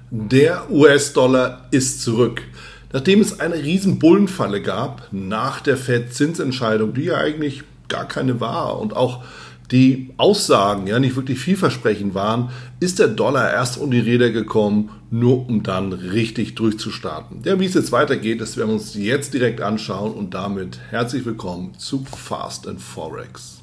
Der US-Dollar ist zurück. Nachdem es eine riesen Bullenfalle gab nach der Fed-Zinsentscheidung, die ja eigentlich gar keine war und auch die Aussagen ja nicht wirklich vielversprechend waren, ist der Dollar erst um die Räder gekommen, nur um dann richtig durchzustarten. Ja, wie es jetzt weitergeht, das werden wir uns jetzt direkt anschauen und damit herzlich willkommen zu Fast and Forex.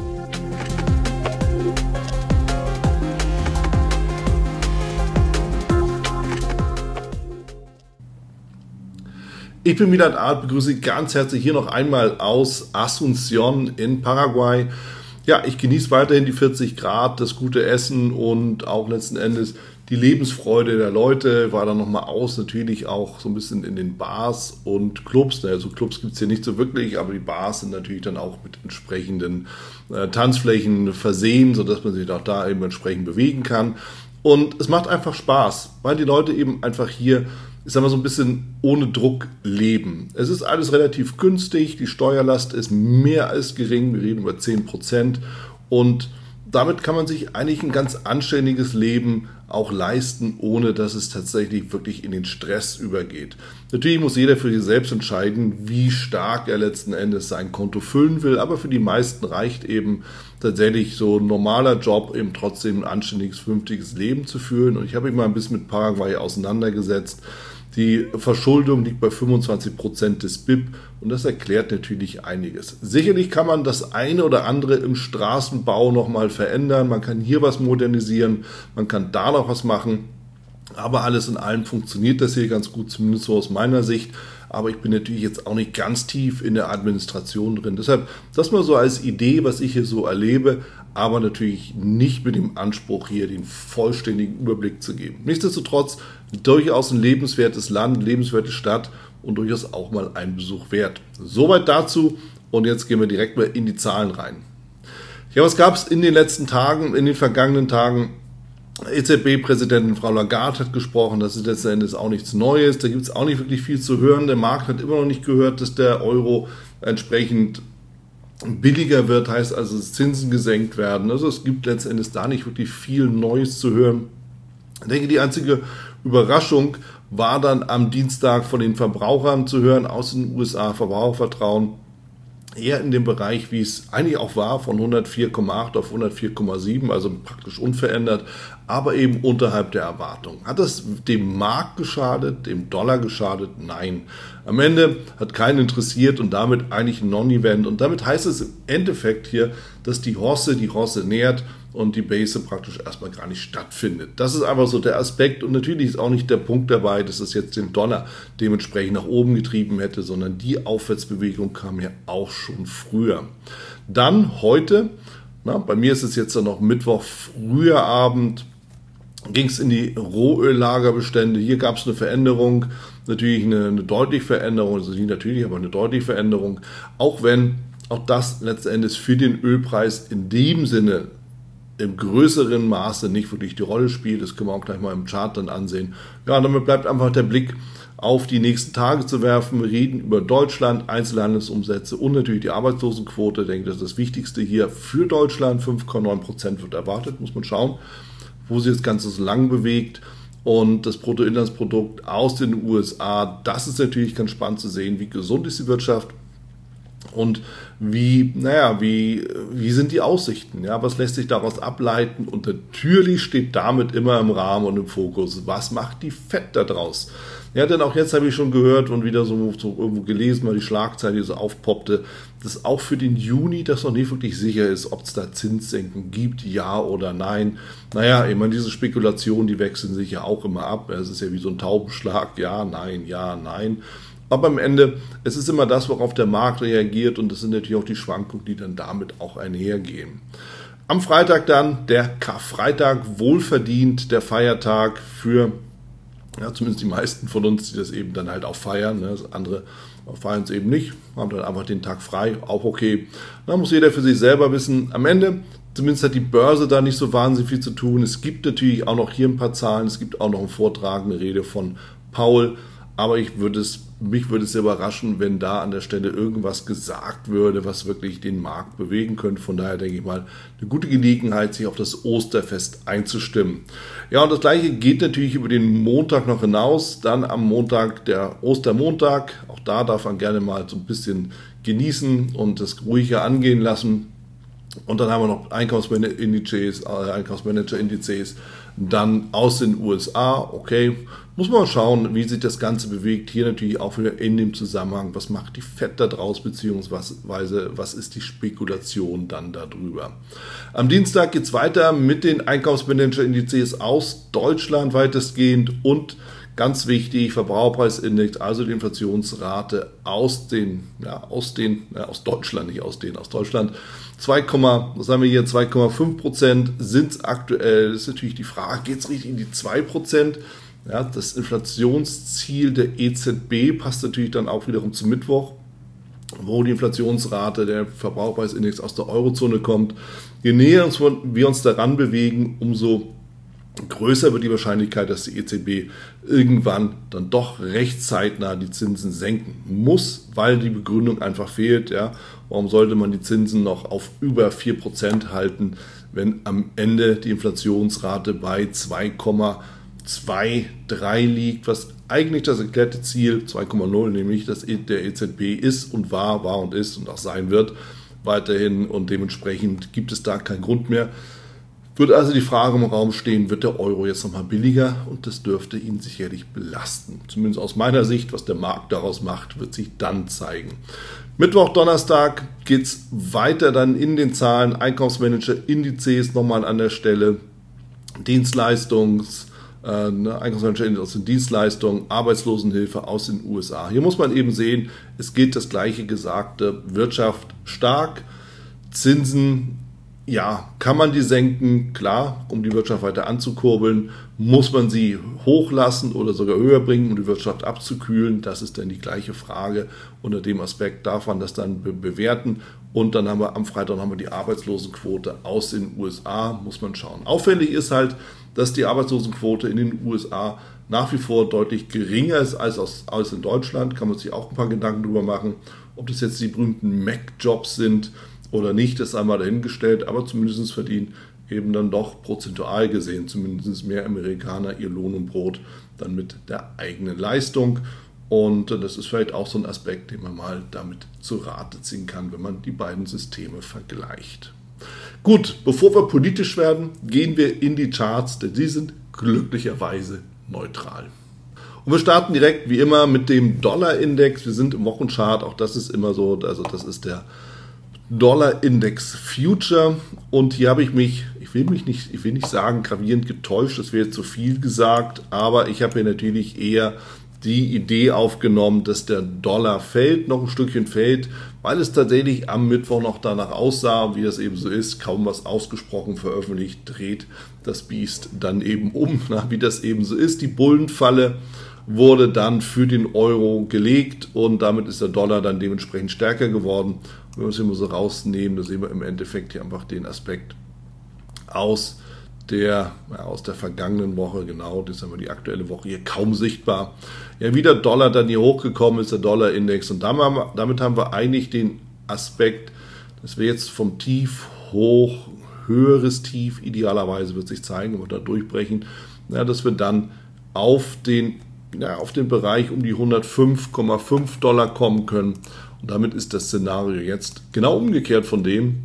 Ich bin Milan Art, begrüße Sie ganz herzlich hier noch einmal aus Asunción in Paraguay. Ja, ich genieße weiterhin die 40 Grad, das gute Essen und auch letzten Endes die Lebensfreude der Leute. War dann nochmal aus, natürlich auch so ein bisschen in den Bars und Clubs. Also Clubs gibt es hier nicht so wirklich, aber die Bars sind natürlich dann auch mit entsprechenden Tanzflächen versehen, sodass man sich auch da eben entsprechend bewegen kann. Und es macht einfach Spaß, weil die Leute eben einfach hier, ich sag mal, so ein bisschen ohne Druck leben. Es ist alles relativ günstig, die Steuerlast ist mehr als gering, wir reden über 10% und damit kann man sich eigentlich ein ganz anständiges Leben auch leisten, ohne dass es tatsächlich wirklich in den Stress übergeht. Natürlich muss jeder für sich selbst entscheiden, wie stark er letzten Endes sein Konto füllen will, aber für die meisten reicht eben tatsächlich so ein normaler Job, eben trotzdem ein anständiges, vernünftiges Leben zu führen. Und ich habe mich mal ein bisschen mit Paraguay auseinandergesetzt. Die Verschuldung liegt bei 25% des BIP und das erklärt natürlich einiges. Sicherlich kann man das eine oder andere im Straßenbau nochmal verändern, man kann hier was modernisieren, man kann da noch was machen, aber alles in allem funktioniert das hier ganz gut, zumindest so aus meiner Sicht. Aber ich bin natürlich jetzt auch nicht ganz tief in der Administration drin. Deshalb das mal so als Idee, was ich hier so erlebe, aber natürlich nicht mit dem Anspruch, hier den vollständigen Überblick zu geben. Nichtsdestotrotz durchaus ein lebenswertes Land, lebenswerte Stadt und durchaus auch mal ein Besuch wert. Soweit dazu und jetzt gehen wir direkt mal in die Zahlen rein. Ja, was gab es in den letzten Tagen, in den vergangenen Tagen? EZB-Präsidentin Frau Lagarde hat gesprochen, das ist letzten Endes auch nichts Neues, da gibt es auch nicht wirklich viel zu hören. Der Markt hat immer noch nicht gehört, dass der Euro entsprechend billiger wird, heißt also, dass Zinsen gesenkt werden. Also es gibt letzten Endes da nicht wirklich viel Neues zu hören. Ich denke, die einzige Überraschung war dann am Dienstag von den Verbrauchern zu hören aus den USA, Verbrauchervertrauen eher in dem Bereich, wie es eigentlich auch war, von 104,8 auf 104,7, also praktisch unverändert, aber eben unterhalb der Erwartung. Hat das dem Markt geschadet, dem Dollar geschadet? Nein. Am Ende hat keinen interessiert und damit eigentlich ein Non-Event. Und damit heißt es im Endeffekt hier, dass die Hosse nährt und die Base praktisch erstmal gar nicht stattfindet. Das ist einfach so der Aspekt und natürlich ist auch nicht der Punkt dabei, dass es jetzt den Dollar dementsprechend nach oben getrieben hätte, sondern die Aufwärtsbewegung kam ja auch schon früher. Dann heute, bei mir ist es jetzt dann noch Mittwoch, früher Abend, ging es in die Rohöllagerbestände. Hier gab es eine Veränderung, natürlich eine deutliche Veränderung, also nicht natürlich, aber eine deutliche Veränderung, auch wenn auch das letzten Endes für den Ölpreis in dem Sinne im größeren Maße nicht wirklich die Rolle spielt. Das können wir auch gleich mal im Chart dann ansehen. Ja, und damit bleibt einfach der Blick auf die nächsten Tage zu werfen. Wir reden über Deutschland, Einzelhandelsumsätze und natürlich die Arbeitslosenquote. Ich denke, das ist das Wichtigste hier für Deutschland. 5,9% wird erwartet, muss man schauen, wo sich das Ganze so lang bewegt. Und das Bruttoinlandsprodukt aus den USA, das ist natürlich ganz spannend zu sehen, wie gesund ist die Wirtschaft. Und wie sind die Aussichten? Ja, was lässt sich daraus ableiten? Und natürlich steht damit immer im Rahmen und im Fokus, was macht die Fed da draus? Ja, denn auch jetzt habe ich schon gehört und wieder so irgendwo gelesen, weil die Schlagzeile die so aufpoppte, dass auch für den Juni das noch nicht wirklich sicher ist, ob es da Zinssenken gibt, ja oder nein. Naja, ich meine, diese Spekulationen, die wechseln sich ja auch immer ab. Es ist ja wie so ein Taubenschlag, ja, nein, ja, nein. Aber am Ende, es ist immer das, worauf der Markt reagiert und das sind natürlich auch die Schwankungen, die dann damit auch einhergehen. Am Freitag dann der Karfreitag, wohlverdient der Feiertag für, ja, zumindest die meisten von uns, die das eben dann halt auch feiern. Ne? Andere feiern es eben nicht, haben dann einfach den Tag frei, auch okay. Da muss jeder für sich selber wissen. Am Ende, zumindest hat die Börse da nicht so wahnsinnig viel zu tun. Es gibt natürlich auch noch hier ein paar Zahlen, es gibt auch noch einen Vortrag, eine Rede von Paul. aber mich würde es sehr überraschen, wenn da an der Stelle irgendwas gesagt würde, was wirklich den Markt bewegen könnte. Von daher denke ich mal, eine gute Gelegenheit, sich auf das Osterfest einzustimmen. Ja, und das Gleiche geht natürlich über den Montag noch hinaus. Dann am Montag der Ostermontag. Auch da darf man gerne mal so ein bisschen genießen und das ruhiger angehen lassen. Und dann haben wir noch Einkaufsmanager-Indizes dann aus den USA. Okay, muss man mal schauen, wie sich das Ganze bewegt. Hier natürlich auch wieder in dem Zusammenhang, was macht die Fed da draus, beziehungsweise was ist die Spekulation dann darüber. Am Dienstag geht es weiter mit den Einkaufsmanager-Indizes aus Deutschland weitestgehend und ganz wichtig, Verbraucherpreisindex, also die Inflationsrate aus Deutschland. 2,5% sind es aktuell. Das ist natürlich die Frage, geht es richtig in die 2%? Ja, das Inflationsziel der EZB passt natürlich dann auch wiederum zum Mittwoch, wo die Inflationsrate, der Verbraucherpreisindex aus der Eurozone kommt. Je näher wir uns daran bewegen, umso größer wird die Wahrscheinlichkeit, dass die EZB irgendwann dann doch recht zeitnah die Zinsen senken muss, weil die Begründung einfach fehlt. Ja. Warum sollte man die Zinsen noch auf über 4% halten, wenn am Ende die Inflationsrate bei 2,23 liegt, was eigentlich das erklärte Ziel 2,0, nämlich dass der EZB ist und war und ist und auch sein wird weiterhin, und dementsprechend gibt es da keinen Grund mehr. Wird also die Frage im Raum stehen, wird der Euro jetzt nochmal billiger, und das dürfte ihn sicherlich belasten. Zumindest aus meiner Sicht, was der Markt daraus macht, wird sich dann zeigen. Mittwoch, Donnerstag geht es weiter dann in den Zahlen, Einkaufsmanager-Indizes nochmal an der Stelle, Einkaufsmanager-Indizes aus den Dienstleistungen, Arbeitslosenhilfe aus den USA. Hier muss man eben sehen, es gilt das gleiche Gesagte, Wirtschaft stark, Zinsen, ja, kann man die senken? Klar, um die Wirtschaft weiter anzukurbeln. Muss man sie hochlassen oder sogar höher bringen, um die Wirtschaft abzukühlen? Das ist dann die gleiche Frage. Unter dem Aspekt darf man das dann bewerten. Und dann haben wir am Freitag die Arbeitslosenquote aus den USA, muss man schauen. Auffällig ist halt, dass die Arbeitslosenquote in den USA nach wie vor deutlich geringer ist als in Deutschland. Kann man sich auch ein paar Gedanken drüber machen, ob das jetzt die berühmten Mac-Jobs sind oder nicht, ist einmal dahingestellt, aber zumindest verdienen eben dann doch prozentual gesehen zumindest mehr Amerikaner ihr Lohn und Brot dann mit der eigenen Leistung. Und das ist vielleicht auch so ein Aspekt, den man mal damit zu Rate ziehen kann, wenn man die beiden Systeme vergleicht. Gut, bevor wir politisch werden, gehen wir in die Charts, denn die sind glücklicherweise neutral. Und wir starten direkt wie immer mit dem Dollar-Index. Wir sind im Wochenchart, auch das ist immer so, also das ist der Dollar-Index Future, und hier habe ich mich, ich will nicht sagen gravierend getäuscht, das wäre jetzt zu viel gesagt, aber ich habe hier natürlich eher die Idee aufgenommen, dass der Dollar fällt, noch ein Stückchen fällt, weil es tatsächlich am Mittwoch noch danach aussah, wie das eben so ist, kaum was ausgesprochen veröffentlicht, dreht das Biest dann eben um, wie das eben so ist. Die Bullenfalle wurde dann für den Euro gelegt und damit ist der Dollar dann dementsprechend stärker geworden. Wenn wir es immer so rausnehmen, da sehen wir im Endeffekt hier einfach den Aspekt aus der vergangenen Woche, genau, das haben wir die aktuelle Woche hier kaum sichtbar. Ja, wie der Dollar dann hier hochgekommen ist, der Dollar-Index, und damit haben wir eigentlich den Aspekt, dass wir jetzt vom Tief hoch, höheres Tief, idealerweise wird sich zeigen, wenn wir da durchbrechen, ja, dass wir dann auf den Bereich um die 105,5 Dollar kommen können. Und damit ist das Szenario jetzt genau umgekehrt von dem,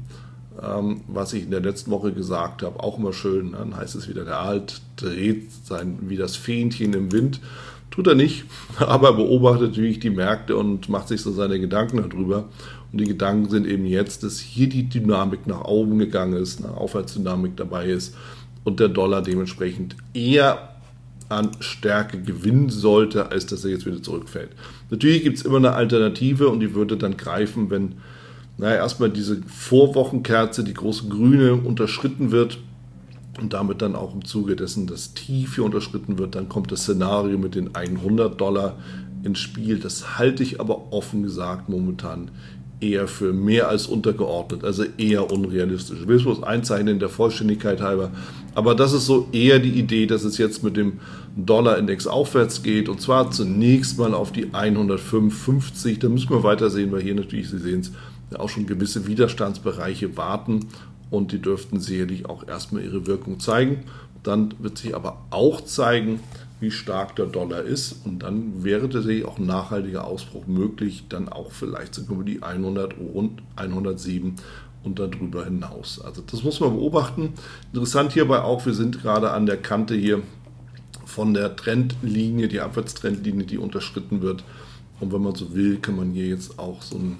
was ich in der letzten Woche gesagt habe. Auch immer schön, dann heißt es wieder, der Alt dreht sein wie das Fähnchen im Wind. Tut er nicht, aber beobachtet natürlich die Märkte und macht sich so seine Gedanken darüber. Und die Gedanken sind eben jetzt, dass hier die Dynamik nach oben gegangen ist, eine Aufwärtsdynamik dabei ist und der Dollar dementsprechend eher an Stärke gewinnen sollte, als dass er jetzt wieder zurückfällt. Natürlich gibt es immer eine Alternative und die würde dann greifen, wenn erstmal diese Vorwochenkerze, die große grüne, unterschritten wird und damit dann auch im Zuge dessen das Tief hier unterschritten wird. Dann kommt das Szenario mit den 100 Dollar ins Spiel. Das halte ich aber offen gesagt momentan eher für mehr als untergeordnet, also eher unrealistisch. Ich will es bloß einzeichnen der Vollständigkeit halber. Aber das ist so eher die Idee, dass es jetzt mit dem Dollarindex aufwärts geht. Und zwar zunächst mal auf die 105,50. Da müssen wir weiter sehen, weil hier natürlich, Sie sehen es, ja auch schon gewisse Widerstandsbereiche warten. Und die dürften sicherlich auch erstmal ihre Wirkung zeigen. Dann wird sich aber auch zeigen, wie stark der Dollar ist. Und dann wäre tatsächlich auch ein nachhaltiger Ausbruch möglich, dann auch vielleicht sogar über die 100, rund 107 und darüber hinaus. Also das muss man beobachten. Interessant hierbei auch, wir sind gerade an der Kante hier von der Trendlinie, die Abwärtstrendlinie, die unterschritten wird. Und wenn man so will, kann man hier jetzt auch so ein,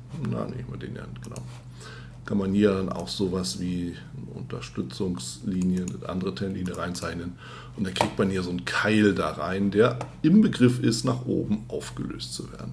kann man hier dann auch sowas wie eine Unterstützungslinie, eine andere Trendlinie reinzeichnen. Und dann kriegt man hier so einen Keil da rein, der im Begriff ist, nach oben aufgelöst zu werden.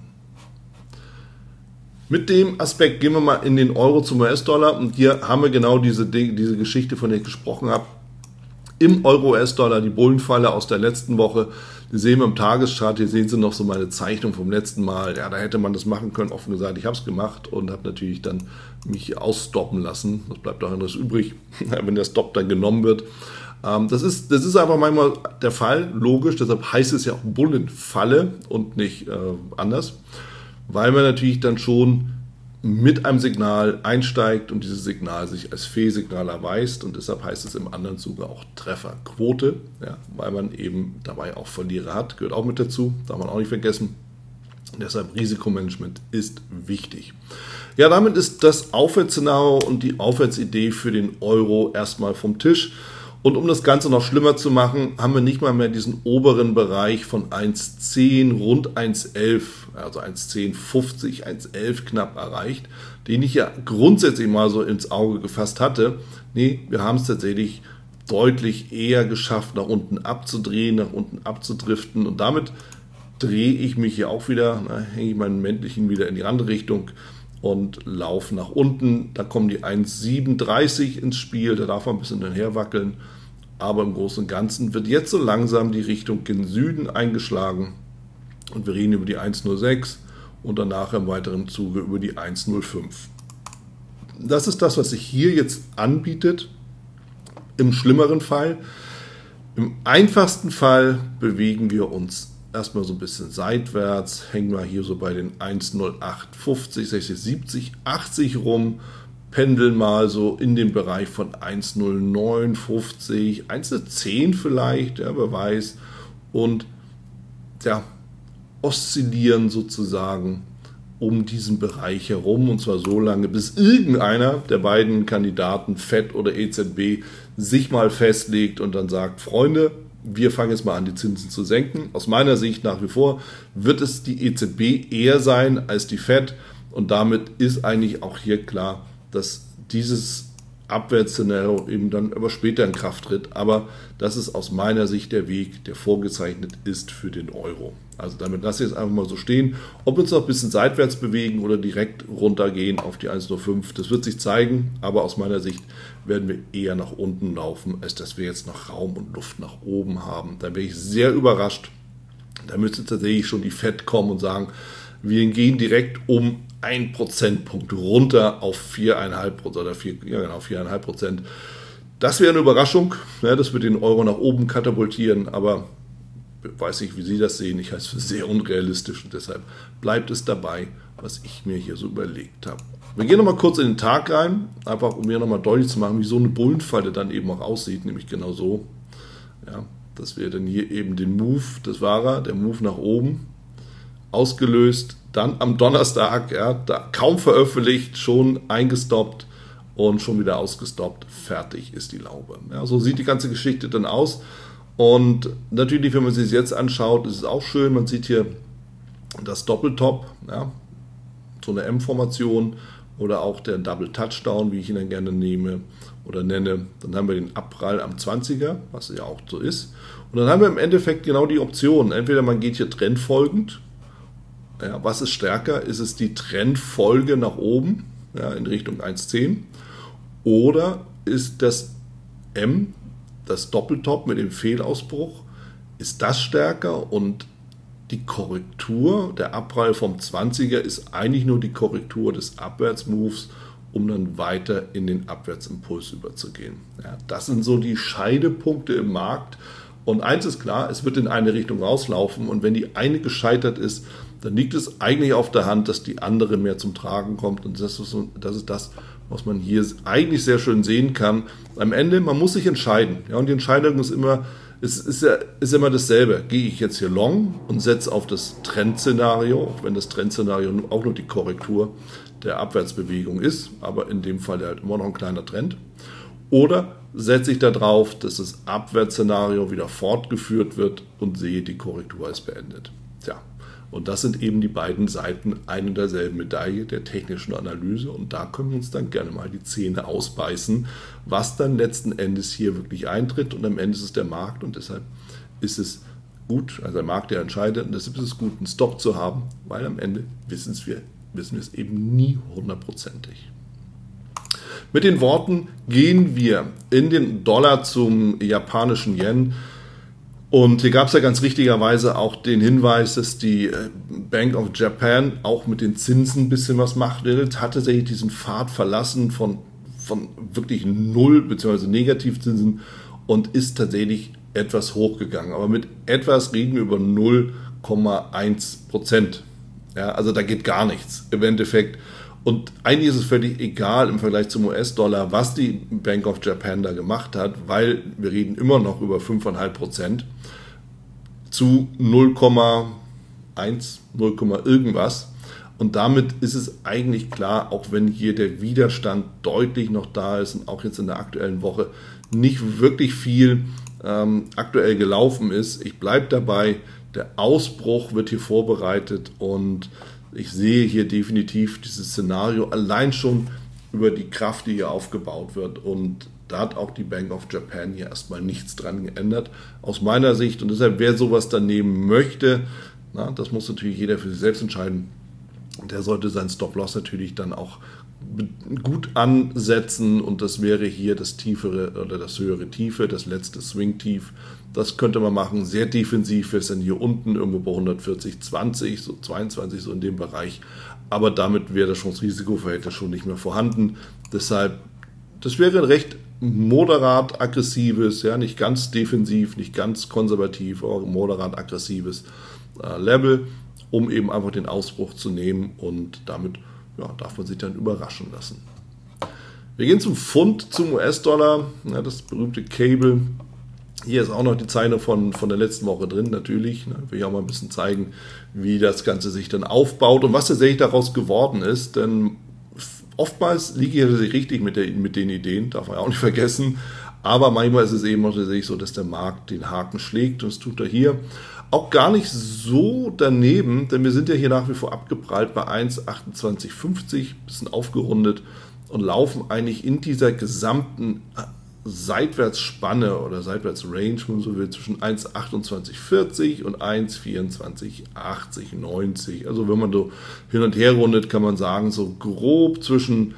Mit dem Aspekt gehen wir mal in den Euro zum US-Dollar. Und hier haben wir genau diese Geschichte, von der ich gesprochen habe. Im Euro-US-Dollar die Bullenfalle aus der letzten Woche. Die sehen wir im Tageschart. Hier sehen Sie noch so meine Zeichnung vom letzten Mal. Ja, da hätte man das machen können. Offen gesagt, ich habe es gemacht und habe natürlich dann mich ausstoppen lassen. Das bleibt auch anderes übrig, wenn der Stop dann genommen wird. Das ist einfach manchmal der Fall, logisch. Deshalb heißt es ja auch Bullenfalle und nicht anders. Weil man natürlich dann schon mit einem Signal einsteigt und dieses Signal sich als Fehlsignal erweist und deshalb heißt es im anderen Zuge auch Trefferquote, ja, weil man eben dabei auch Verlierer hat, gehört auch mit dazu, darf man auch nicht vergessen. Deshalb Risikomanagement ist wichtig. Ja, damit ist das Aufwärtsszenario und die Aufwärtsidee für den Euro erstmal vom Tisch. Und um das Ganze noch schlimmer zu machen, haben wir nicht mal mehr diesen oberen Bereich von 1,10, rund 1,11, also 1,10,50, 1,11 knapp erreicht, den ich ja grundsätzlich mal so ins Auge gefasst hatte. Nee, wir haben es tatsächlich deutlich eher geschafft, nach unten abzudrehen, nach unten abzudriften. Und damit drehe ich mich hier auch wieder, hänge ich meinen Männlichen wieder in die andere Richtung und laufe nach unten. Da kommen die 1,37 ins Spiel, da darf man ein bisschen hinterher wackeln. Aber im Großen und Ganzen wird jetzt so langsam die Richtung gen Süden eingeschlagen. Und wir reden über die 1,06 und danach im weiteren Zuge über die 1,05. Das ist das, was sich hier jetzt anbietet. Im schlimmeren Fall. Im einfachsten Fall bewegen wir uns erstmal so ein bisschen seitwärts, hängen wir hier so bei den 1,0850, 60, 70, 80 rum, pendeln mal so in den Bereich von 1,0950, 1,10 vielleicht, ja, wer weiß, und ja, oszillieren sozusagen um diesen Bereich herum und zwar so lange, bis irgendeiner der beiden Kandidaten, FED oder EZB, sich mal festlegt und dann sagt, Freunde, wir fangen jetzt mal an, die Zinsen zu senken. Aus meiner Sicht nach wie vor wird es die EZB eher sein als die FED und damit ist eigentlich auch hier klar, dass dieses Abwärtsszenario eben dann aber später in Kraft tritt. Aber das ist aus meiner Sicht der Weg, der vorgezeichnet ist für den Euro. Also damit lasse ich es einfach mal so stehen. Ob wir uns noch ein bisschen seitwärts bewegen oder direkt runtergehen auf die 1,05, das wird sich zeigen. Aber aus meiner Sicht werden wir eher nach unten laufen, als dass wir jetzt noch Raum und Luft nach oben haben. Da wäre ich sehr überrascht. Da müsste tatsächlich schon die FED kommen und sagen, wir gehen direkt um 1 Prozentpunkt runter auf 4,5% oder 4,5%. Das wäre eine Überraschung, ja, dass wir den Euro nach oben katapultieren, aber ich weiß nicht, wie Sie das sehen. Ich halte es für sehr unrealistisch und deshalb bleibt es dabei, was ich mir hier so überlegt habe. Wir gehen nochmal kurz in den Tag rein, einfach um mir nochmal deutlich zu machen, wie so eine Bullenfalle dann eben auch aussieht, nämlich genau so. Ja, dass wir dann hier eben den Move, das war er, der Move nach oben, ausgelöst, dann am Donnerstag, ja, da kaum veröffentlicht, schon eingestoppt und schon wieder ausgestoppt, fertig ist die Laube. Ja, so sieht die ganze Geschichte dann aus und natürlich, wenn man sich das jetzt anschaut, ist es auch schön, man sieht hier das Doppeltop, ja, so eine M-Formation oder auch der Double Touchdown, wie ich ihn dann gerne nehme oder nenne. Dann haben wir den Abprall am 20er, was ja auch so ist. Und dann haben wir im Endeffekt genau die Option, entweder man geht hier trendfolgend. Ja, was ist stärker? Ist es die Trendfolge nach oben, ja, in Richtung 1,10 oder ist das das Doppeltop mit dem Fehlausbruch, ist das stärker und die Korrektur, der Abprall vom 20er ist eigentlich nur die Korrektur des Abwärtsmoves, um dann weiter in den Abwärtsimpuls überzugehen. Ja, das sind so die Scheidepunkte im Markt. Und eins ist klar, es wird in eine Richtung rauslaufen. Und wenn die eine gescheitert ist, dann liegt es eigentlich auf der Hand, dass die andere mehr zum Tragen kommt. Und das ist das, was man hier eigentlich sehr schön sehen kann. Am Ende, man muss sich entscheiden. Ja, und die Entscheidung ist immer, ist immer dasselbe. Gehe ich jetzt hier long und setze auf das Trendszenario, auch wenn das Trendszenario auch nur die Korrektur der Abwärtsbewegung ist, aber in dem Fall halt immer noch ein kleiner Trend. Oder setze ich da drauf, dass das Abwärtsszenario wieder fortgeführt wird und sehe, die Korrektur ist beendet. Tja, und das sind eben die beiden Seiten einer und derselben Medaille der technischen Analyse. Und da können wir uns dann gerne mal die Zähne ausbeißen, was dann letzten Endes hier wirklich eintritt. Und am Ende ist es der Markt und deshalb ist es gut, also der Markt, der entscheidet, und deshalb ist es gut, einen Stop zu haben, weil am Ende wissen wir es eben nie hundertprozentig. Mit den Worten gehen wir in den Dollar zum japanischen Yen. Und hier gab es ja ganz richtigerweise auch den Hinweis, dass die Bank of Japan auch mit den Zinsen ein bisschen was macht. Hat tatsächlich diesen Pfad verlassen von wirklich Null bzw. Negativzinsen und ist tatsächlich etwas hochgegangen. Aber mit etwas reden wir über 0,1%. Ja, also da geht gar nichts im Endeffekt. Und eigentlich ist es völlig egal im Vergleich zum US-Dollar, was die Bank of Japan da gemacht hat, weil wir reden immer noch über 5,5% zu 0,1, 0, irgendwas. Und damit ist es eigentlich klar, auch wenn hier der Widerstand deutlich noch da ist und auch jetzt in der aktuellen Woche nicht wirklich viel aktuell gelaufen ist. Ich bleibe dabei, der Ausbruch wird hier vorbereitet und ich sehe hier definitiv dieses Szenario allein schon über die Kraft, die hier aufgebaut wird. Und da hat auch die Bank of Japan hier erstmal nichts dran geändert, aus meiner Sicht. Und deshalb, wer sowas dann nehmen möchte, das muss natürlich jeder für sich selbst entscheiden. Der sollte seinen Stop-Loss natürlich dann auch gut ansetzen. Und das wäre hier das tiefere oder das höhere Tiefe, das letzte Swing-Tief. Das könnte man machen, sehr defensiv, ist dann hier unten irgendwo bei 140,20, so 22, so in dem Bereich. Aber damit wäre das Chance-Risiko-Verhältnis schon nicht mehr vorhanden. Deshalb, das wäre ein recht moderat aggressives, ja, nicht ganz defensiv, nicht ganz konservativ, aber moderat aggressives Level, um eben einfach den Ausbruch zu nehmen und damit darf man sich dann überraschen lassen. Wir gehen zum Pfund, zum US-Dollar, das berühmte Cable. Hier ist auch noch die Zeile von der letzten Woche drin, natürlich. Will ich auch mal ein bisschen zeigen, wie das Ganze sich dann aufbaut und was tatsächlich daraus geworden ist. Denn oftmals liege ich richtig mit den Ideen, darf man auch nicht vergessen. Aber manchmal ist es eben auch tatsächlich so, dass der Markt den Haken schlägt und das tut er hier. Auch gar nicht so daneben, denn wir sind ja hier nach wie vor abgeprallt bei 1,2850, bisschen aufgerundet und laufen eigentlich in dieser gesamten Seitwärtsspanne oder Seitwärtsrange, wenn man so will, zwischen 1,2840 und 1,2480,90. Also wenn man so hin und her rundet, kann man sagen, so grob zwischen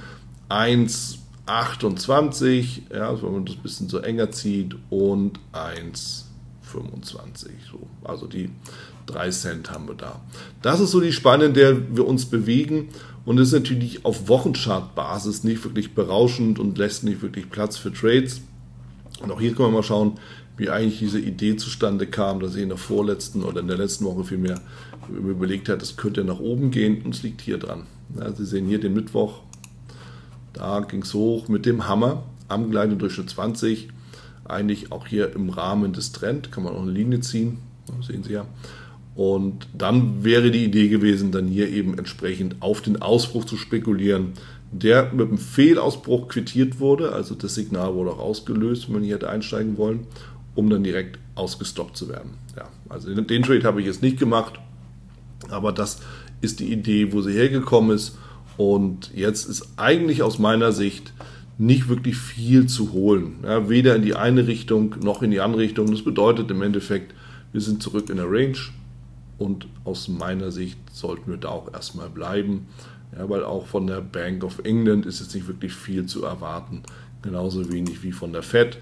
1,28, ja, also wenn man das ein bisschen so enger zieht, und 1,25. So. Also die 3 Cent haben wir da. Das ist so die Spanne, in der wir uns bewegen. Und das ist natürlich auf Wochenchart-Basis nicht wirklich berauschend und lässt nicht wirklich Platz für Trades. Und auch hier können wir mal schauen, wie eigentlich diese Idee zustande kam, dass ich in der vorletzten oder in der letzten Woche vielmehr überlegt hat, es könnte nach oben gehen und es liegt hier dran. Ja, Sie sehen hier den Mittwoch, da ging es hoch mit dem Hammer am gleitenden Durchschnitt 20. Eigentlich auch hier im Rahmen des Trends, kann man auch eine Linie ziehen, sehen Sie ja. Und dann wäre die Idee gewesen, dann hier eben entsprechend auf den Ausbruch zu spekulieren, der mit einem Fehlausbruch quittiert wurde, also das Signal wurde auch ausgelöst, wenn man hier hätte einsteigen wollen, um dann direkt ausgestoppt zu werden. Ja, also den Trade habe ich jetzt nicht gemacht, aber das ist die Idee, wo sie hergekommen ist. Und jetzt ist eigentlich aus meiner Sicht nicht wirklich viel zu holen. Ja, weder in die eine Richtung noch in die andere Richtung. Das bedeutet im Endeffekt, wir sind zurück in der Range. Und aus meiner Sicht sollten wir da auch erstmal bleiben, ja, weil auch von der Bank of England ist jetzt nicht wirklich viel zu erwarten, genauso wenig wie von der Fed.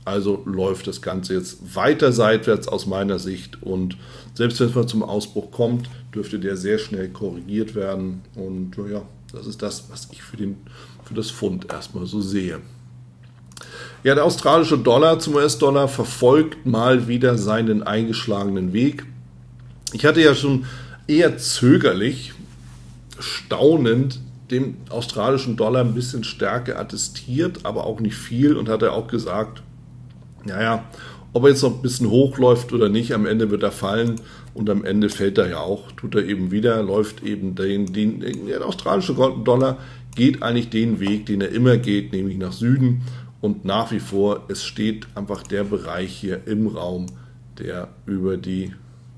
Also läuft das Ganze jetzt weiter seitwärts aus meiner Sicht und selbst wenn es mal zum Ausbruch kommt, dürfte der sehr schnell korrigiert werden und ja, das ist das, was ich für das Pfund erstmal so sehe. Ja, der australische Dollar zum US-Dollar verfolgt mal wieder seinen eingeschlagenen Weg. Ich hatte ja schon eher zögerlich, staunend, dem australischen Dollar ein bisschen Stärke attestiert, aber auch nicht viel und hatte auch gesagt, naja, ob er jetzt noch ein bisschen hochläuft oder nicht, am Ende wird er fallen und am Ende fällt er ja auch, tut er eben wieder, läuft eben der australische Dollar geht eigentlich den Weg, den er immer geht, nämlich nach Süden und nach wie vor, es steht einfach der Bereich hier im Raum, der über die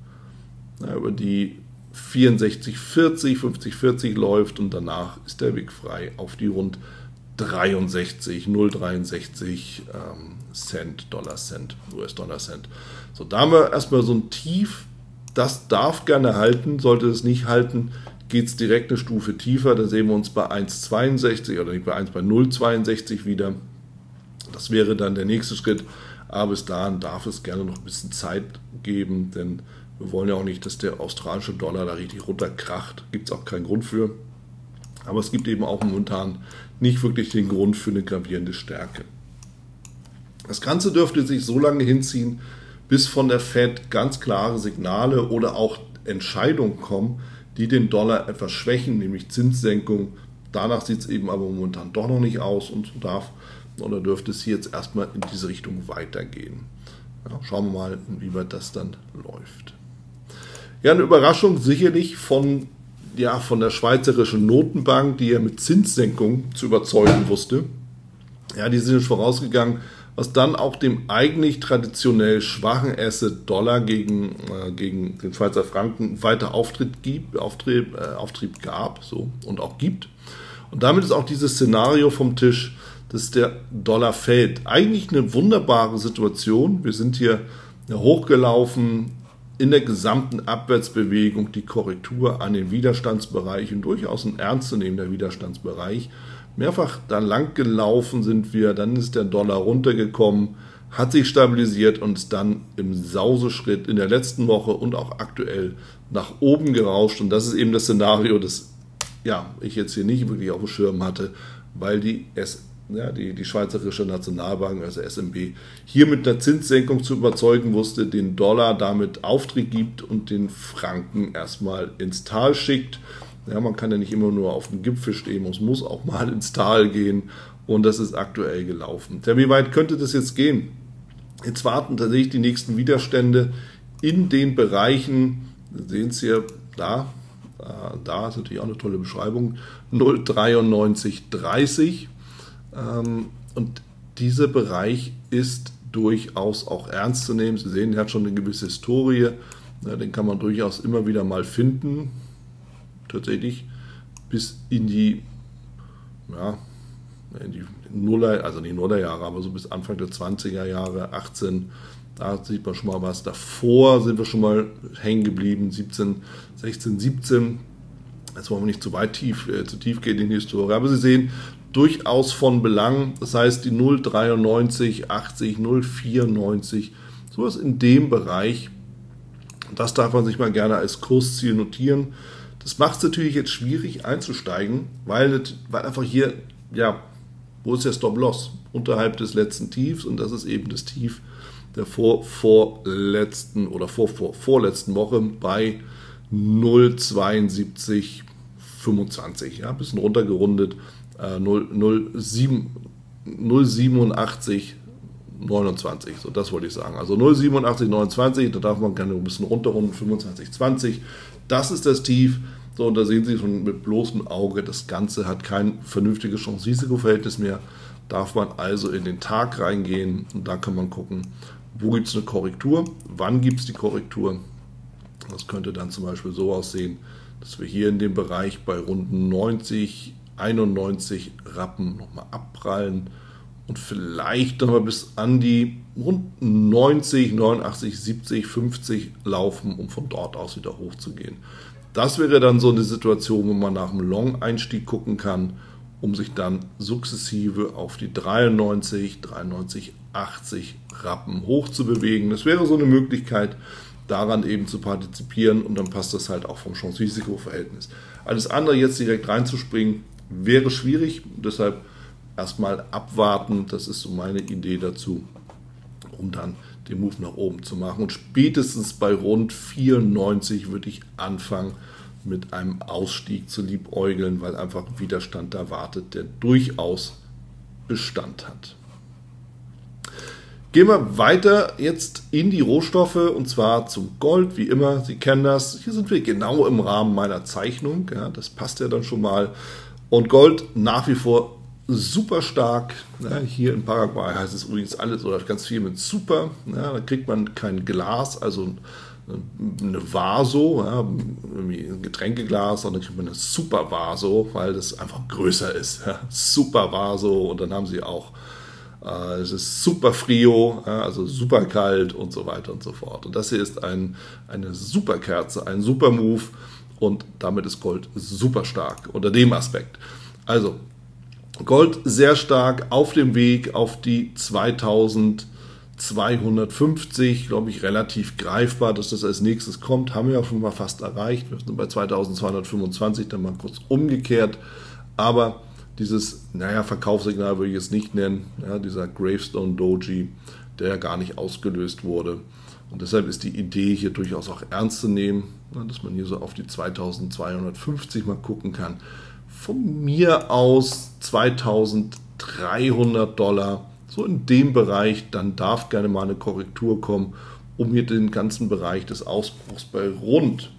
64,40, 50,40 läuft und danach ist der Weg frei auf die rund 0,63 Cent, US-Dollar-Cent. So, da haben wir erstmal so ein Tief, das darf gerne halten, sollte es nicht halten, geht es direkt eine Stufe tiefer, da sehen wir uns bei 1,62 oder nicht bei 0,62 wieder. Das wäre dann der nächste Schritt, aber bis dahin darf es gerne noch ein bisschen Zeit geben, denn wir wollen ja auch nicht, dass der australische Dollar da richtig runterkracht. Gibt es auch keinen Grund für. Aber es gibt eben auch momentan nicht wirklich den Grund für eine gravierende Stärke. Das Ganze dürfte sich so lange hinziehen, bis von der Fed ganz klare Signale oder auch Entscheidungen kommen, die den Dollar etwas schwächen, nämlich Zinssenkung. Danach sieht es eben aber momentan doch noch nicht aus und so dürfte es hier jetzt erstmal in diese Richtung weitergehen. Ja, schauen wir mal, inwieweit das dann läuft. Ja, eine Überraschung sicherlich von der schweizerischen Notenbank, die ja mit Zinssenkung zu überzeugen wusste. Ja, die sind jetzt vorausgegangen, was dann auch dem eigentlich traditionell schwachen Asset Dollar gegen den Schweizer Franken weiter Auftrieb gab und auch gibt. Und damit ist auch dieses Szenario vom Tisch, dass der Dollar fällt. Eigentlich eine wunderbare Situation. Wir sind hier hochgelaufen, in der gesamten Abwärtsbewegung die Korrektur an den Widerstandsbereichen, durchaus ein ernstzunehmender Widerstandsbereich. Mehrfach da lang gelaufen sind wir, dann ist der Dollar runtergekommen, hat sich stabilisiert und ist dann im Sauseschritt in der letzten Woche und auch aktuell nach oben gerauscht. Und das ist eben das Szenario, das ich jetzt hier nicht wirklich auf dem Schirm hatte, weil die Schweizerische Nationalbank, also SNB, hier mit einer Zinssenkung zu überzeugen wusste, den Dollar damit Auftrieb gibt und den Franken erstmal ins Tal schickt. Ja, man kann ja nicht immer nur auf dem Gipfel stehen, es muss auch mal ins Tal gehen und das ist aktuell gelaufen. Ja, wie weit könnte das jetzt gehen? Jetzt warten tatsächlich die nächsten Widerstände in den Bereichen, wir sehen es hier, da ist natürlich auch eine tolle Beschreibung, 0,9330. Und dieser Bereich ist durchaus auch ernst zu nehmen. Sie sehen, er hat schon eine gewisse Historie. Den kann man durchaus immer wieder mal finden. Tatsächlich bis in die Nuller, also die Nullerjahre, aber so bis Anfang der 20er Jahre, 18, da sieht man schon mal was. Davor sind wir schon mal hängen geblieben, 16, 17. Jetzt wollen wir nicht zu tief gehen in die Historie. Aber Sie sehen, durchaus von Belang. Das heißt, die 0,93, 80, 0,94, sowas in dem Bereich. Das darf man sich mal gerne als Kursziel notieren. Das macht es natürlich jetzt schwierig einzusteigen, weil einfach hier, wo ist der Stop-Loss? Unterhalb des letzten Tiefs und das ist eben das Tief der vorletzten Woche bei 0,7225, ein bisschen runtergerundet, 0,8729, so das wollte ich sagen. Also 0,8729, da darf man gerne ein bisschen runterrunden, 25,20, das ist das Tief. So, und da sehen Sie schon mit bloßem Auge, das Ganze hat kein vernünftiges Chance-Risiko-Verhältnis mehr. Darf man also in den Tag reingehen und da kann man gucken, wo gibt es eine Korrektur, wann gibt es die Korrektur. Das könnte dann zum Beispiel so aussehen, dass wir hier in dem Bereich bei rund 90, 91 Rappen nochmal abprallen und vielleicht nochmal bis an die rund 90, 89, 70, 50 laufen, um von dort aus wieder hochzugehen. Das wäre dann so eine Situation, wo man nach einem Long-Einstieg gucken kann, um sich dann sukzessive auf die 93, 93 80 Rappen hoch zu bewegen. Das wäre so eine Möglichkeit, daran eben zu partizipieren und dann passt das halt auch vom Chance-Risiko-Verhältnis. Alles andere jetzt direkt reinzuspringen, wäre schwierig, deshalb erstmal abwarten, das ist so meine Idee dazu, um dann den Move nach oben zu machen. Und spätestens bei rund 94 würde ich anfangen, mit einem Ausstieg zu liebäugeln, weil einfach ein Widerstand da wartet, der durchaus Bestand hat. Gehen wir weiter jetzt in die Rohstoffe und zwar zum Gold, wie immer, Sie kennen das. Hier sind wir genau im Rahmen meiner Zeichnung, ja, das passt ja dann schon mal. Und Gold nach wie vor super stark. Ja, hier in Paraguay heißt es übrigens alles oder ganz viel mit super. Ja, da kriegt man kein Glas, also eine Vaso, ja, ein Getränkeglas, sondern kriegt man eine Super Vaso, weil das einfach größer ist. Ja, Super Vaso und dann haben sie auch es ist super frio, also super kalt und so weiter und so fort. Und das hier ist eine super Kerze, ein super Move und damit ist Gold super stark unter dem Aspekt. Also Gold sehr stark auf dem Weg auf die 2250, glaube ich, relativ greifbar, dass das als nächstes kommt. Haben wir auch schon mal fast erreicht. Wir sind bei 2225, dann mal kurz umgekehrt. Aber dieses, Verkaufssignal würde ich es nicht nennen, ja, dieser Gravestone Doji, der ja gar nicht ausgelöst wurde. Und deshalb ist die Idee hier durchaus auch ernst zu nehmen, dass man hier so auf die 2250 mal gucken kann. Von mir aus $2300, so in dem Bereich, dann darf gerne mal eine Korrektur kommen, um hier den ganzen Bereich des Ausbruchs bei rund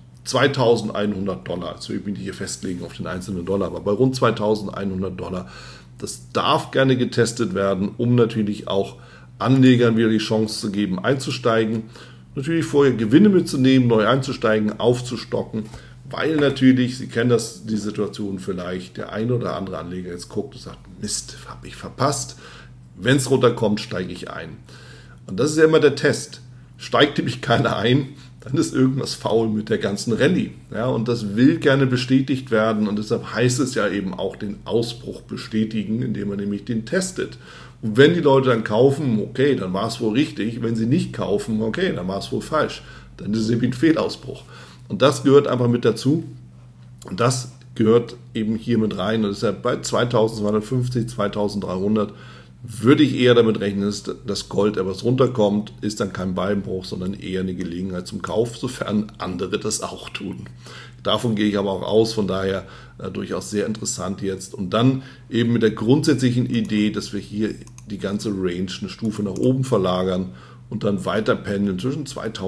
$2100, also ich will mich hier festlegen auf den einzelnen Dollar, aber bei rund $2100, das darf gerne getestet werden, um natürlich auch Anlegern wieder die Chance zu geben, einzusteigen. Natürlich vorher Gewinne mitzunehmen, neu einzusteigen, aufzustocken, weil natürlich, Sie kennen das, die Situation vielleicht, der ein oder andere Anleger jetzt guckt und sagt, Mist, habe ich verpasst. Wenn es runterkommt, steige ich ein. Und das ist ja immer der Test. Steigt nämlich keiner ein, dann ist irgendwas faul mit der ganzen Rallye. Ja, und das will gerne bestätigt werden und deshalb heißt es ja eben auch den Ausbruch bestätigen, indem man nämlich den testet. Und wenn die Leute dann kaufen, okay, dann war es wohl richtig. Wenn sie nicht kaufen, okay, dann war es wohl falsch. Dann ist es eben ein Fehlausbruch. Und das gehört einfach mit dazu. Und das gehört eben hier mit rein. Und deshalb bei 2250, 2300 würde ich eher damit rechnen, dass Gold etwas runterkommt, ist dann kein Beinbruch, sondern eher eine Gelegenheit zum Kauf, sofern andere das auch tun. Davon gehe ich aber auch aus, von daher durchaus sehr interessant jetzt. Und dann eben mit der grundsätzlichen Idee, dass wir hier die ganze Range eine Stufe nach oben verlagern und dann weiter pendeln zwischen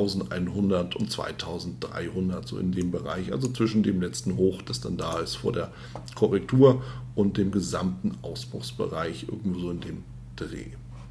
2100 und 2300, so in dem Bereich, also zwischen dem letzten Hoch, das dann da ist vor der Korrektur und dem gesamten Ausbruchsbereich, irgendwo so in dem Dreh.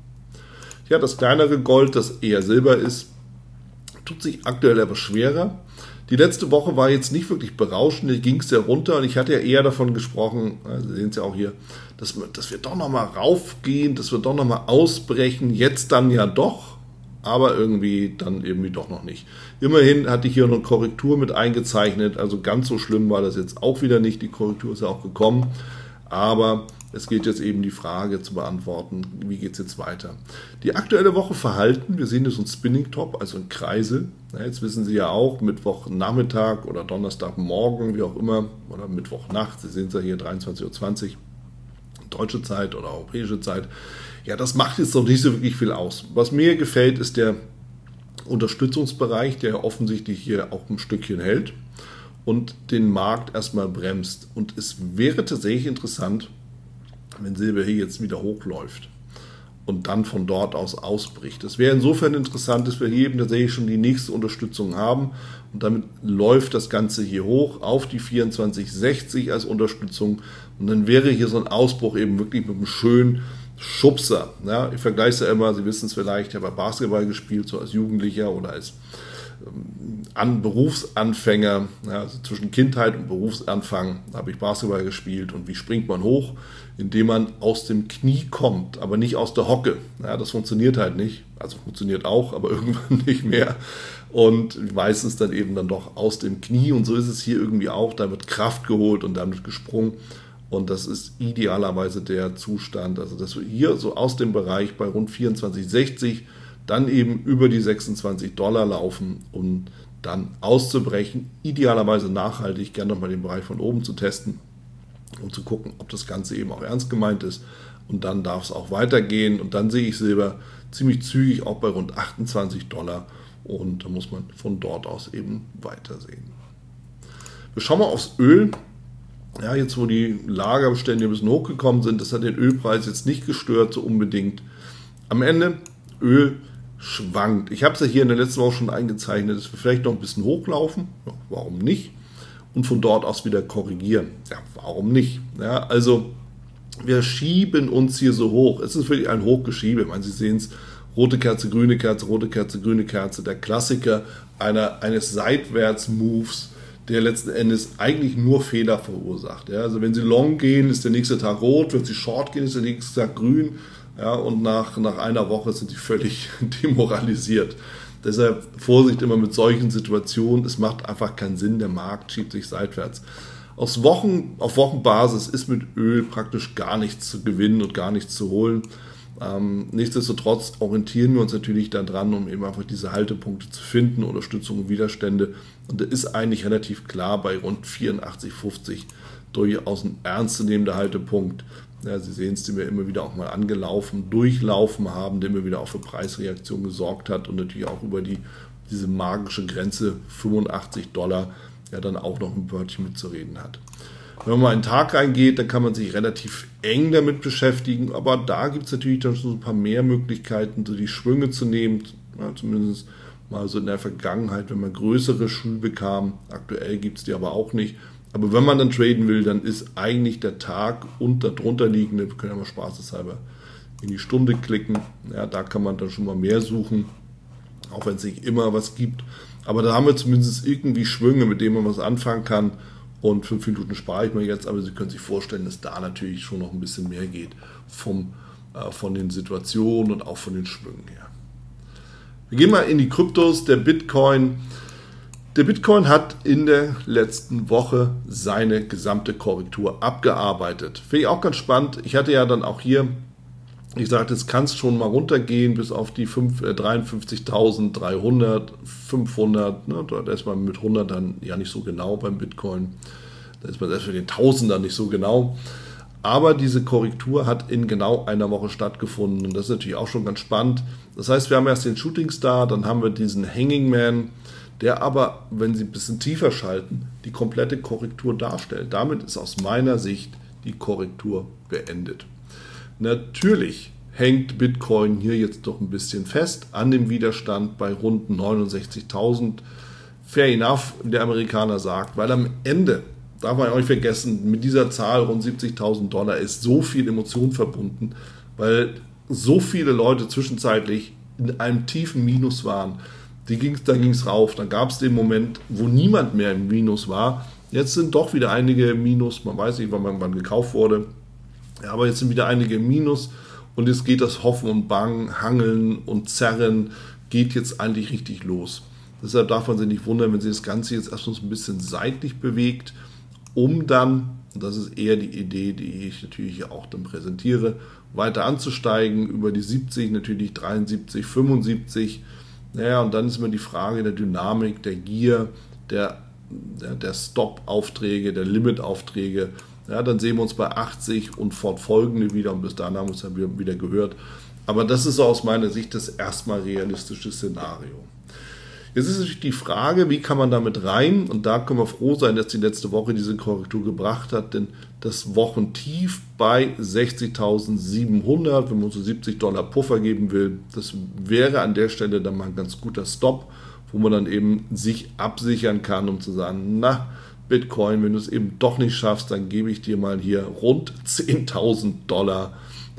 Ja, das kleinere Gold, das eher Silber ist, tut sich aktuell aber schwerer. Die letzte Woche war jetzt nicht wirklich berauschend, hier ging es ja runter und ich hatte ja eher davon gesprochen, Sie sehen es ja auch hier, dass wir doch nochmal raufgehen, dass wir doch nochmal ausbrechen, jetzt dann ja doch, aber irgendwie dann irgendwie doch noch nicht. Immerhin hatte ich hier noch eine Korrektur mit eingezeichnet, also ganz so schlimm war das jetzt auch wieder nicht, die Korrektur ist ja auch gekommen, aber es geht jetzt eben die Frage zu beantworten, wie geht es jetzt weiter. Die aktuelle Woche Verhalten, wir sehen das ein Spinning Top, also ein Kreisel. Ja, jetzt wissen Sie ja auch, Mittwochnachmittag oder Donnerstagmorgen, wie auch immer, oder Mittwochnacht, Sie sehen es ja hier 23:20 Uhr, deutsche Zeit oder europäische Zeit. Ja, das macht jetzt noch nicht so wirklich viel aus. Was mir gefällt, ist der Unterstützungsbereich, der offensichtlich hier auch ein Stückchen hält und den Markt erstmal bremst. Und es wäre tatsächlich interessant, wenn Silber hier jetzt wieder hochläuft und dann von dort aus ausbricht. Das wäre insofern interessant, dass wir hier eben tatsächlich schon die nächste Unterstützung haben und damit läuft das Ganze hier hoch auf die 24,60 als Unterstützung und dann wäre hier so ein Ausbruch eben wirklich mit einem schönen Schubser. Ja, ich vergleiche es ja immer, Sie wissen es vielleicht, ich habe Basketball gespielt, so als Jugendlicher oder als Berufsanfänger, ja, also zwischen Kindheit und Berufsanfang habe ich Basketball gespielt und wie springt man hoch? Indem man aus dem Knie kommt, aber nicht aus der Hocke. Ja, das funktioniert halt nicht, also funktioniert auch, aber irgendwann nicht mehr und meistens dann eben dann doch aus dem Knie und so ist es hier irgendwie auch, da wird Kraft geholt und dann wird gesprungen Und das ist idealerweise der Zustand, also dass wir hier so aus dem Bereich bei rund 24,60 dann eben über die $26 laufen, um dann auszubrechen, idealerweise nachhaltig, gerne nochmal den Bereich von oben zu testen, um zu gucken, ob das Ganze eben auch ernst gemeint ist. Und dann darf es auch weitergehen. Und dann sehe ich Silber ziemlich zügig auch bei rund $28. Und da muss man von dort aus eben weitersehen. Wir schauen mal aufs Öl. Ja, jetzt wo die Lagerbestände ein bisschen hochgekommen sind, das hat den Ölpreis jetzt nicht gestört so unbedingt. Am Ende, Öl schwankt. Ich habe es ja hier in der letzten Woche schon eingezeichnet, dass wir vielleicht noch ein bisschen hochlaufen. Ja, warum nicht? Und von dort aus wieder korrigieren. Ja, warum nicht? Ja, also wir schieben uns hier so hoch. Es ist wirklich ein Hochgeschiebe. Ich meine, Sie sehen es, rote Kerze, grüne Kerze, rote Kerze, grüne Kerze. Der Klassiker eines Seitwärts-Moves, der letzten Endes eigentlich nur Fehler verursacht. Ja, also wenn Sie long gehen, ist der nächste Tag rot. Wenn Sie short gehen, ist der nächste Tag grün. Ja, und nach einer Woche sind Sie völlig demoralisiert. Deshalb Vorsicht immer mit solchen Situationen. Es macht einfach keinen Sinn. Der Markt schiebt sich seitwärts. Auf Wochenbasis ist mit Öl praktisch gar nichts zu gewinnen und gar nichts zu holen. Nichtsdestotrotz orientieren wir uns natürlich daran, um eben einfach diese Haltepunkte zu finden, Unterstützung und Widerstände. Und da ist eigentlich relativ klar bei rund 84,50 durchaus ein ernstzunehmender Haltepunkt. Ja, Sie sehen es, den wir immer wieder auch mal angelaufen, durchlaufen haben, der immer wieder auch für Preisreaktion gesorgt hat und natürlich auch über diese magische Grenze $85 ja dann auch noch ein Wörtchen mitzureden hat. Wenn man mal einen Tag reingeht, dann kann man sich relativ eng damit beschäftigen, aber da gibt es natürlich dann schon ein paar mehr Möglichkeiten, so die Schwünge zu nehmen, ja, zumindest mal so in der Vergangenheit, wenn man größere Schübe bekam. Aktuell gibt es die aber auch nicht. Aber wenn man dann traden will, dann ist eigentlich der Tag und darunter liegende, wir können ja mal spaßeshalber in die Stunde klicken, ja, da kann man dann schon mal mehr suchen, auch wenn es nicht immer was gibt. Aber da haben wir zumindest irgendwie Schwünge, mit denen man was anfangen kann. Und 5 Minuten spare ich mir jetzt, aber Sie können sich vorstellen, dass da natürlich schon noch ein bisschen mehr geht von den Situationen und auch von den Schwüngen her. Wir gehen mal in die Kryptos. Der Bitcoin hat in der letzten Woche seine gesamte Korrektur abgearbeitet. Finde ich auch ganz spannend. Ich hatte ja dann auch hier, ich sagte, es kann schon mal runtergehen bis auf die 53.300, 500. Ne, da ist man mit 100 dann ja nicht so genau beim Bitcoin. Da ist man selbst für den Tausender nicht so genau. Aber diese Korrektur hat in genau einer Woche stattgefunden. Und das ist natürlich auch schon ganz spannend. Das heißt, wir haben erst den Shooting Star, dann haben wir diesen Hanging Man, der aber, wenn Sie ein bisschen tiefer schalten, die komplette Korrektur darstellt. Damit ist aus meiner Sicht die Korrektur beendet. Natürlich hängt Bitcoin hier jetzt doch ein bisschen fest an dem Widerstand bei rund 69.000. Fair enough, der Amerikaner sagt, weil am Ende, darf man auch nicht vergessen, mit dieser Zahl rund $70.000 ist so viel Emotion verbunden, weil so viele Leute zwischenzeitlich in einem tiefen Minus waren. Da ging es rauf, dann gab es den Moment, wo niemand mehr im Minus war. Jetzt sind doch wieder einige im Minus, man weiß nicht, wann gekauft wurde. Ja, aber jetzt sind wieder einige im Minus und jetzt geht das Hoffen und Bangen, Hangeln und Zerren, geht jetzt eigentlich richtig los. Deshalb darf man sich nicht wundern, wenn sich das Ganze jetzt erstmal so ein bisschen seitlich bewegt, um dann, und das ist eher die Idee, die ich natürlich auch dann präsentiere, weiter anzusteigen, über die 70, natürlich 73, 75. Naja, und dann ist immer die Frage der Dynamik, der Gier, der Stop-Aufträge, der Limit-Aufträge. Ja, dann sehen wir uns bei 80 und fortfolgende wieder und bis dahin haben wir uns dann wieder gehört. Aber das ist aus meiner Sicht das erstmal realistische Szenario. Jetzt ist natürlich die Frage, wie kann man damit rein? Und da können wir froh sein, dass die letzte Woche diese Korrektur gebracht hat, denn das Wochentief bei 60.700, wenn man so $70 Puffer geben will, das wäre an der Stelle dann mal ein ganz guter Stop, wo man dann eben sich absichern kann, um zu sagen, na, Bitcoin, wenn du es eben doch nicht schaffst, dann gebe ich dir mal hier rund $10.000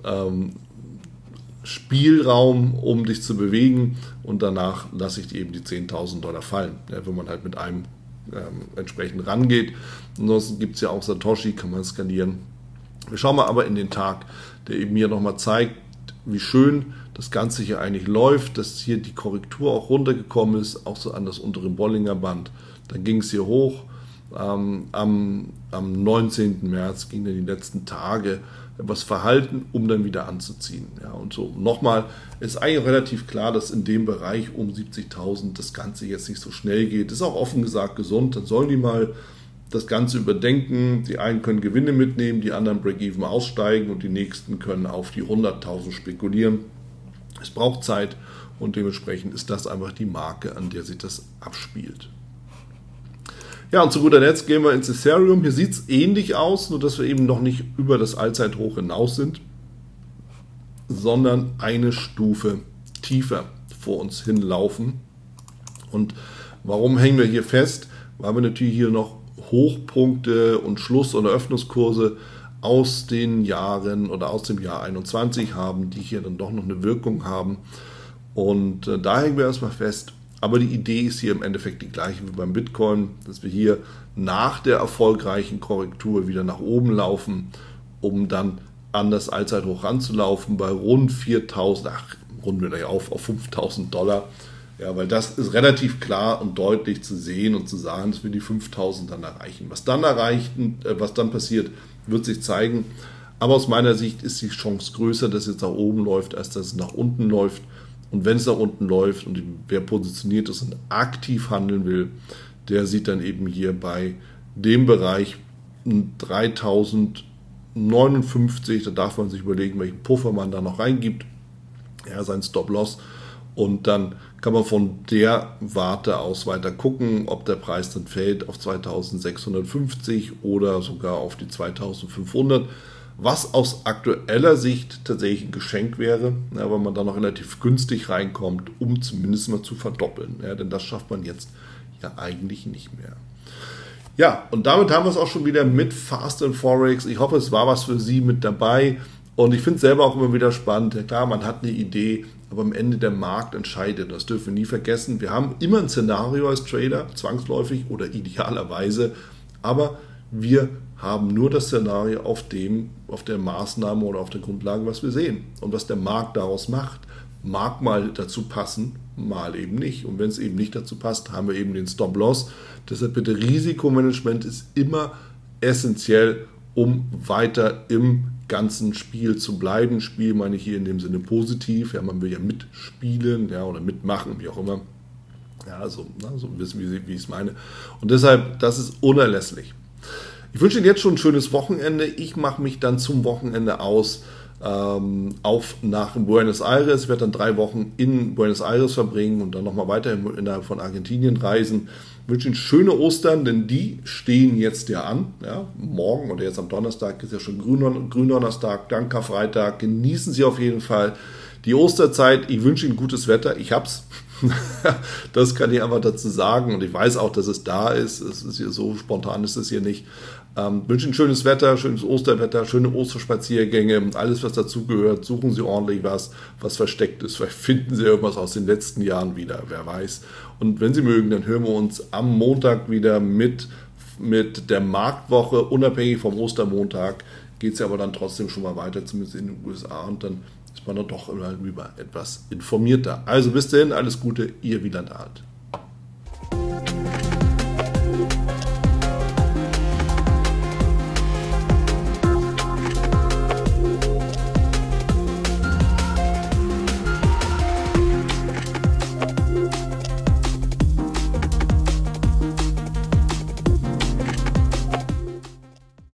Spielraum, um dich zu bewegen und danach lasse ich dir eben die $10.000 fallen, ja, wenn man halt mit einem entsprechend rangeht. Ansonsten gibt es ja auch Satoshi, kann man skalieren. Wir schauen mal aber in den Tag, der eben hier nochmal zeigt, wie schön das Ganze hier eigentlich läuft, dass hier die Korrektur auch runtergekommen ist, auch so an das untere Bollinger Band. Dann ging es hier hoch. Am 19. März ging dann die letzten Tage etwas verhalten, um dann wieder anzuziehen. Ja, und so nochmal, ist eigentlich relativ klar, dass in dem Bereich um 70.000 das Ganze jetzt nicht so schnell geht. Ist auch offen gesagt gesund, dann sollen die mal das Ganze überdenken. Die einen können Gewinne mitnehmen, die anderen Break-Even aussteigen und die nächsten können auf die 100.000 spekulieren. Es braucht Zeit und dementsprechend ist das einfach die Marke, an der sich das abspielt. Ja, und zu guter Letzt gehen wir ins Ethereum. Hier sieht es ähnlich aus, nur dass wir eben noch nicht über das Allzeithoch hinaus sind, sondern eine Stufe tiefer vor uns hinlaufen. Und warum hängen wir hier fest? Weil wir natürlich hier noch Hochpunkte und Schluss- und Eröffnungskurse aus den Jahren oder aus dem Jahr 21 haben, die hier dann doch noch eine Wirkung haben. Und da hängen wir erstmal fest. Aber die Idee ist hier im Endeffekt die gleiche wie beim Bitcoin, dass wir hier nach der erfolgreichen Korrektur wieder nach oben laufen, um dann an das Allzeithoch ranzulaufen bei rund 4.000, runden wir gleich auf 5.000 $. Ja, weil das ist relativ klar und deutlich zu sehen und zu sagen, dass wir die 5.000 dann erreichen. Was dann passiert, wird sich zeigen. Aber aus meiner Sicht ist die Chance größer, dass es jetzt nach oben läuft, als dass es nach unten läuft. Und wenn es nach unten läuft und wer positioniert ist und aktiv handeln will, der sieht dann eben hier bei dem Bereich 3.059, da darf man sich überlegen, welchen Puffer man da noch reingibt, ja, sein Stop-Loss. Und dann kann man von der Warte aus weiter gucken, ob der Preis dann fällt auf 2.650 oder sogar auf die 2.500. Was aus aktueller Sicht tatsächlich ein Geschenk wäre, ja, weil man da noch relativ günstig reinkommt, um zumindest mal zu verdoppeln. Ja, denn das schafft man jetzt ja eigentlich nicht mehr. Ja, und damit haben wir es auch schon wieder mit Fast and Forex. Ich hoffe, es war was für Sie mit dabei. Und ich finde es selber auch immer wieder spannend. Ja, klar, man hat eine Idee, aber am Ende der Markt entscheidet. Das dürfen wir nie vergessen. Wir haben immer ein Szenario als Trader, zwangsläufig oder idealerweise. Aber wir haben nur das Szenario auf der Maßnahme oder auf der Grundlage, was wir sehen. Und was der Markt daraus macht, mag mal dazu passen, mal eben nicht. Und wenn es eben nicht dazu passt, haben wir eben den Stop-Loss. Deshalb bitte, Risikomanagement ist immer essentiell, um weiter im ganzen Spiel zu bleiben. Spiel meine ich hier in dem Sinne positiv. Ja, man will ja mitspielen, ja, oder mitmachen, wie auch immer. Ja, so wissen wir, wie ich es meine. Und deshalb, das ist unerlässlich. Ich wünsche Ihnen jetzt schon ein schönes Wochenende. Ich mache mich dann zum Wochenende aus nach Buenos Aires. Ich werde dann 3 Wochen in Buenos Aires verbringen und dann nochmal weiter innerhalb von Argentinien reisen. Ich wünsche Ihnen schöne Ostern, denn die stehen jetzt ja an. Ja, morgen oder jetzt am Donnerstag ist ja schon Gründonnerstag, dann Karfreitag. Genießen Sie auf jeden Fall die Osterzeit. Ich wünsche Ihnen gutes Wetter. Ich hab's. Das kann ich einfach dazu sagen und ich weiß auch, dass es da ist. Es ist hier so spontan, ist es hier nicht. Wünsche Ihnen schönes Wetter, schönes Osterwetter, schöne Osterspaziergänge, alles was dazugehört. Suchen Sie ordentlich was versteckt ist. Vielleicht finden Sie irgendwas aus den letzten Jahren wieder, wer weiß. Und wenn Sie mögen, dann hören wir uns am Montag wieder mit der Marktwoche. Unabhängig vom Ostermontag geht es ja aber dann trotzdem schon mal weiter, zumindest in den USA, und dann ist man dann doch immer etwas informierter. Also bis dahin, alles Gute, Ihr Wieland Alt.